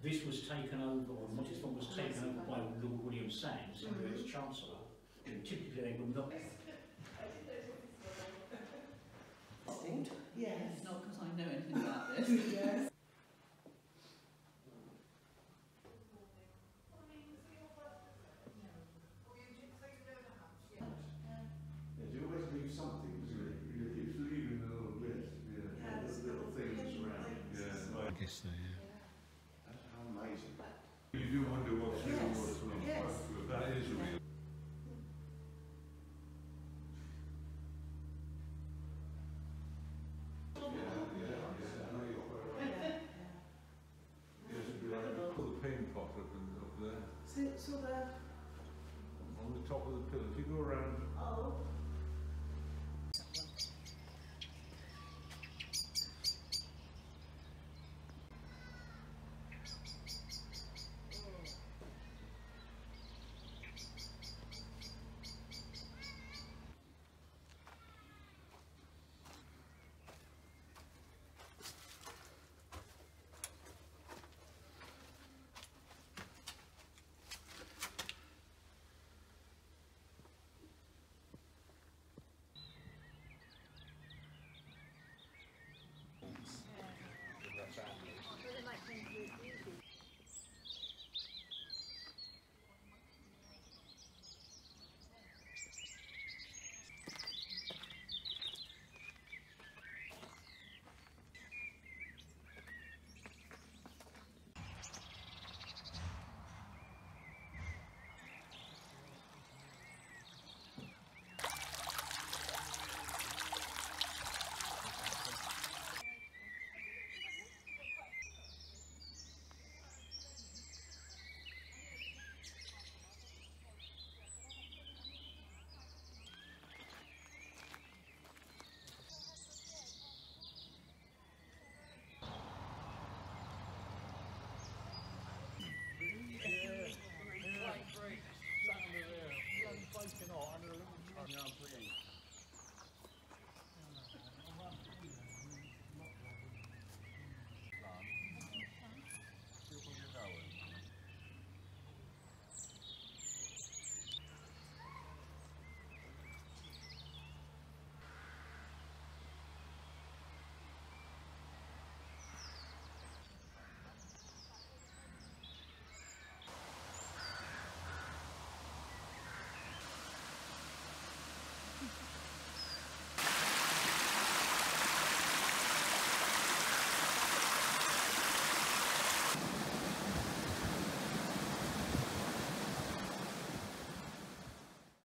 This was taken over, or Mottisfont was taken over by Lord William Sands, who was Chancellor. Typically they would not. Yes. Not because I know anything about this. Yes. You always leave something, doesn't it? You keep leaving a little bit, little things around. Yeah, I guess so, yeah. That's how amazing. You do wonder what's real and what's not. Yes. That is real. Yes, it'd be like put the paint pot up there. So there. On the top of the pillar. If you go around Oh.